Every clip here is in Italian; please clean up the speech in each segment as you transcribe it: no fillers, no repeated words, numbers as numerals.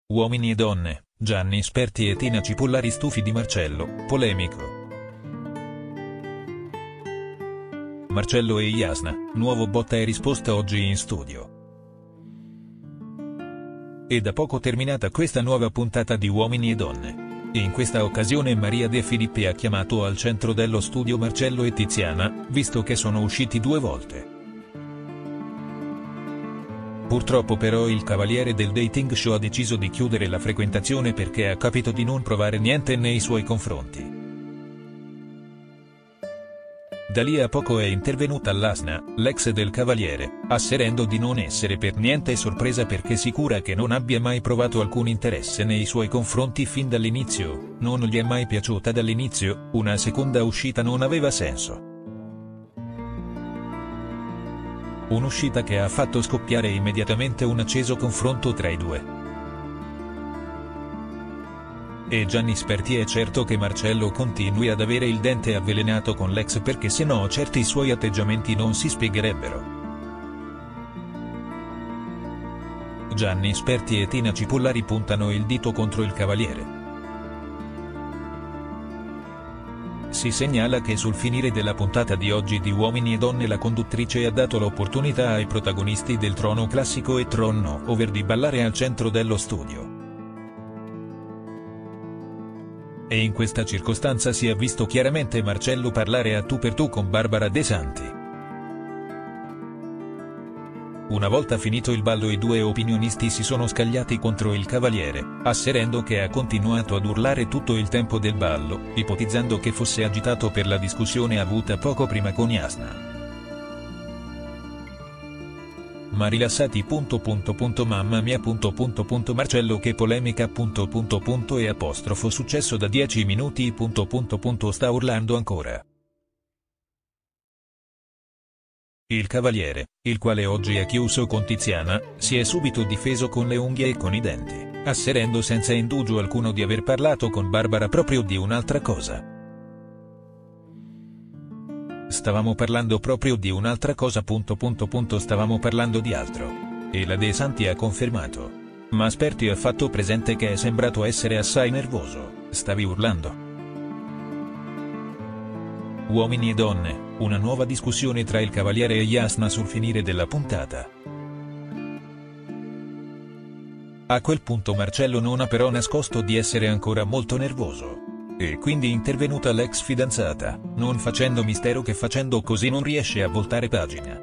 Uomini e donne, Gianni Sperti e Tina Cipollari stufi di Marcello, polemico. Marcello e Jasna, nuovo botta e risposta oggi in studio. È da poco terminata questa nuova puntata di Uomini e donne. E in questa occasione Maria De Filippi ha chiamato al centro dello studio Marcello e Tiziana, visto che sono usciti 2 volte. Purtroppo però il cavaliere del dating show ha deciso di chiudere la frequentazione perché ha capito di non provare niente nei suoi confronti. Da lì a poco è intervenuta Jasna, l'ex del cavaliere, asserendo di non essere per niente sorpresa perché sicura che non abbia mai provato alcun interesse nei suoi confronti fin dall'inizio, non gli è mai piaciuta dall'inizio, una seconda uscita non aveva senso. Un'uscita che ha fatto scoppiare immediatamente un acceso confronto tra i due. E Gianni Sperti è certo che Marcello continui ad avere il dente avvelenato con l'ex perché se no certi suoi atteggiamenti non si spiegherebbero. Gianni Sperti e Tina Cipollari puntano il dito contro il cavaliere. Si segnala che sul finire della puntata di oggi di Uomini e Donne la conduttrice ha dato l'opportunità ai protagonisti del Trono Classico e Trono Over di ballare al centro dello studio. E in questa circostanza si è visto chiaramente Marcello parlare a tu per tu con Barbara De Santi. Una volta finito il ballo i due opinionisti si sono scagliati contro il cavaliere, asserendo che ha continuato ad urlare tutto il tempo del ballo, ipotizzando che fosse agitato per la discussione avuta poco prima con Jasna. Ma rilassati ... mamma mia ... Marcello che polemica ... e apostrofo successo da 10 minuti ... sta urlando ancora. Il cavaliere, il quale oggi ha chiuso con Tiziana, si è subito difeso con le unghie e con i denti, asserendo senza indugio alcuno di aver parlato con Barbara proprio di un'altra cosa. Stavamo parlando proprio di un'altra cosa ... stavamo parlando di altro. E la De Santi ha confermato. Ma Sperti ha fatto presente che è sembrato essere assai nervoso, stavi urlando. Uomini e donne, una nuova discussione tra il cavaliere e Jasna sul finire della puntata. A quel punto Marcello non ha però nascosto di essere ancora molto nervoso. E quindi intervenuta l'ex fidanzata, non facendo mistero che facendo così non riesce a voltare pagina.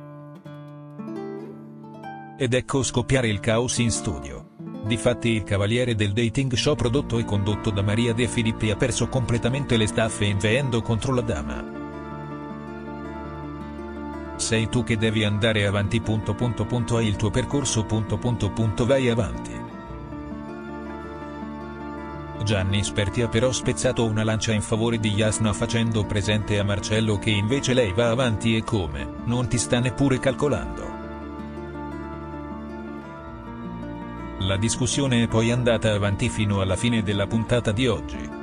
Ed ecco scoppiare il caos in studio. Difatti il cavaliere del dating show prodotto e condotto da Maria De Filippi ha perso completamente le staffe inveendo contro la dama. Sei tu che devi andare avanti ... hai il tuo percorso ... vai avanti. Gianni Sperti ha però spezzato una lancia in favore di Jasna facendo presente a Marcello che invece lei va avanti e come, non ti sta neppure calcolando. La discussione è poi andata avanti fino alla fine della puntata di oggi.